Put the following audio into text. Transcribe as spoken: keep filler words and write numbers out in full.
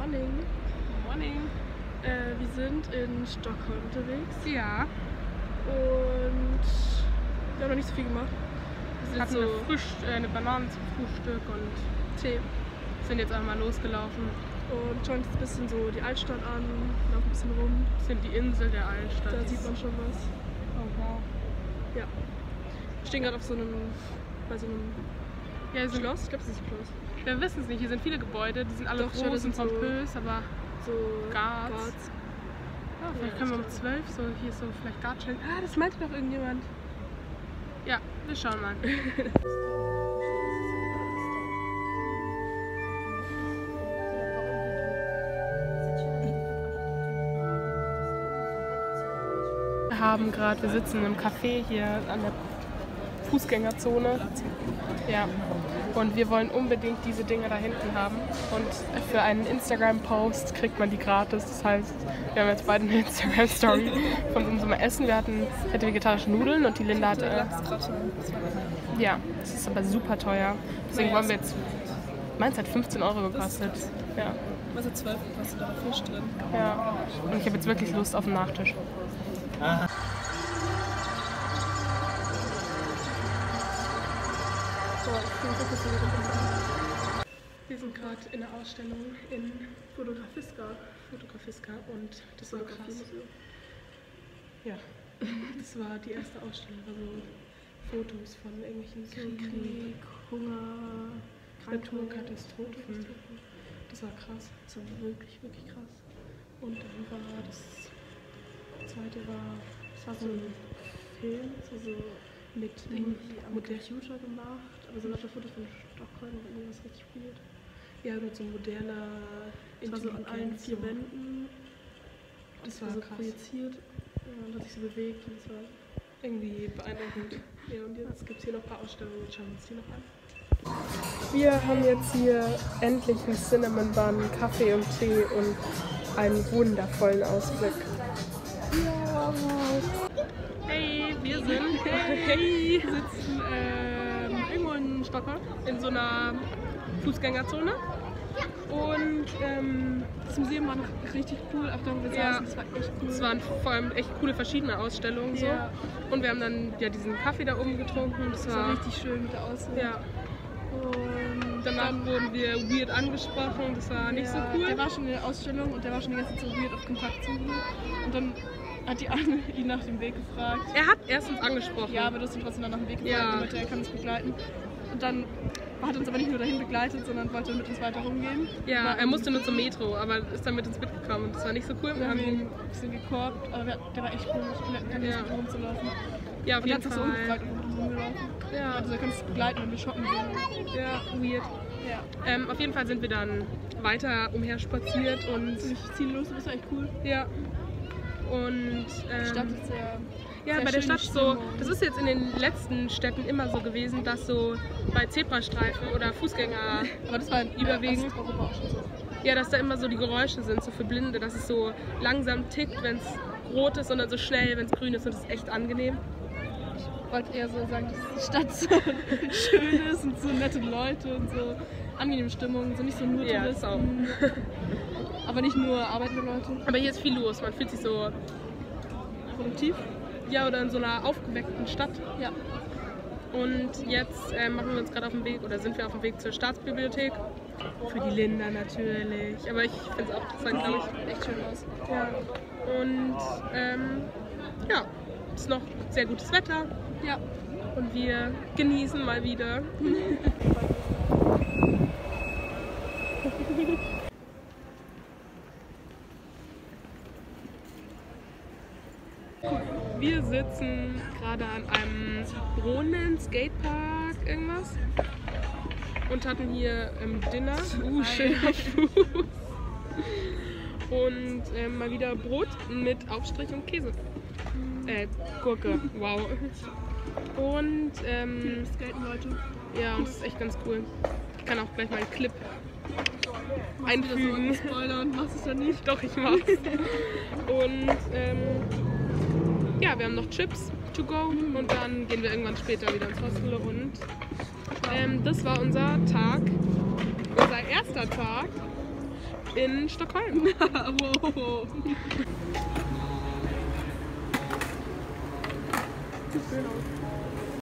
Morning. Morning. Äh, wir sind in Stockholm unterwegs. Ja. Und wir haben noch nicht so viel gemacht. Wir hatten so eine, Frühst äh, eine Banane zum Frühstück und Tee. Sind jetzt einmal losgelaufen. Und schauen uns ein bisschen so die Altstadt an, laufen ein bisschen rum. Das sind die Insel der Altstadt. Da sieht man schon was. Oh wow. Ja. Wir stehen gerade auf so einem, bei so einem ja, sind, Schloss. Ich glaube, das ist ein Schloss. Wir wissen es nicht. Hier sind viele Gebäude, die sind alle Doch, groß schau, das und sind so- pompös, aber So Guards. Guards. ja, vielleicht Ja, können wir ich um zwölf so hier so vielleicht Guard stellen. Ah, das meinte doch irgendjemand. Ja, wir schauen mal. Wir haben gerade, wir sitzen im Café hier an der Fußgängerzone. Ja. Und wir wollen unbedingt diese Dinge da hinten haben. Und für einen Instagram-Post kriegt man die gratis. Das heißt, wir haben jetzt beide eine Instagram-Story von unserem Essen. Wir hatten hatte vegetarische Nudeln und die Linda hatte. Äh, ja, das ist aber super teuer. Deswegen wollen wir jetzt. Meins hat fünfzehn Euro gekostet. Ja. Was hat zwölf gekostet? Da war Fisch drin. Ja. Und ich habe jetzt wirklich Lust auf einen Nachtisch. Aha. Wir sind gerade in der Ausstellung in Fotografiska. Fotografiska und das war krass. Ja, das war die erste Ausstellung, also Fotos von irgendwelchen Krieg, Krieg Hunger, Naturkatastrophen. Das war krass, das war wirklich, wirklich krass. Und dann war das zweite war, das war so ein Film, so, so mit irgendwie am Computer gemacht, aber so lauter Fotos von Stockholm und irgendwas richtig weird. Ja, mit so moderner, das war so an allen vier Wänden. Das war so krass. projiziert ja, und hat sich so bewegt und das war Irgendwie beeindruckend. ja, und jetzt gibt es hier noch ein paar Ausstellungen und schauen wir uns die noch an. Wir haben jetzt hier endlich einen Cinnamon Bun, Kaffee und Tee und einen wundervollen Ausblick. Ja. Hey, wir sind hey, sitzen ähm, irgendwo in Stockholm in so einer Fußgängerzone. Und ähm, Das Museum war noch richtig cool, auch da wo wir Ja. saßen, das war echt cool. es waren vor allem echt coole verschiedene Ausstellungen. So. Ja. Und wir haben dann ja diesen Kaffee da oben getrunken. Das Das war war richtig schön mit der Aussicht. ja. Und Danach dann, wurden wir weird angesprochen. Das war nicht ja, so cool. Der war schon in der Ausstellung und der war schon die ganze Zeit so weird auf Kontakt zu mir. Und dann hat die Anne ihn nach dem Weg gefragt. Er hat erst uns angesprochen. Ja, aber du hast ihn trotzdem dann nach dem Weg gefragt, Ja. damit er kann uns begleiten. Und dann hat er uns aber nicht nur dahin begleitet, sondern wollte mit uns weiter rumgehen. Ja, War- er musste nur zum Metro, aber ist dann mit uns mitgekommen. Das war nicht so cool. Wir haben ihn ein bisschen gekorbt, aber wir, der war echt cool. Wir hatten keine Ja. Lust, mit ihm rumzulaufen. Ja, auf Und er jeden hat sich so Fall. umgefragt, ob wir mit ihm rumgelaufen. Ja, Also er kann uns begleiten, wenn wir shoppen gehen. ja, weird. Ja. Ähm, auf jeden Fall sind wir dann weiter umherspaziert und Ziemlich ziellos, das war echt cool. ja. Und Die ähm, Stadt ist sehr... ja, sehr bei der schöne Stadt so, Stimmung. das ist jetzt in den letzten Städten immer so gewesen, dass so bei Zebrastreifen oder Fußgänger Aber das war in überwiegend. Osteuropa auch schon so. Ja, dass da immer so die Geräusche sind, so für Blinde, dass es so langsam tickt, wenn es rot ist und dann so schnell, wenn es grün ist und das ist echt angenehm. Ich wollte eher so sagen, dass die Stadt so schön ist und so nette Leute und so angenehme Stimmung, so nicht so nur Ja, das Touristen, aber nicht nur arbeitende Leute. Aber hier ist viel los, man fühlt sich so, Produktiv? ja, oder in so einer aufgeweckten Stadt. Ja. Und jetzt äh, machen wir uns gerade auf den Weg, oder sind wir auf dem Weg zur Staatsbibliothek. Für die Linda natürlich. Aber ich finde es auch interessant, glaube ich. Echt schön aus. Ja. Und ähm, ja, es ist noch sehr gutes Wetter. Ja. Und wir genießen mal wieder. Wir sitzen gerade an einem Brunnen, Skatepark, irgendwas. Und hatten hier ähm, Dinner. Uh, schöner Fuß. Und ähm, mal wieder Brot mit Aufstrich und Käse. Äh, Gurke, wow. Und ähm, Skaten Leute. ja, und das ist echt ganz cool. Ich kann auch gleich mal einen Clip Machst du das einfügen. so Spoiler und machst es dann nicht? Doch, ich mach's. Und ähm, ja, wir haben noch Chips to go und dann gehen wir irgendwann später wieder ins Hostel. Und ähm, das war unser Tag, unser erster Tag in Stockholm. Wow. Sieht schön aus.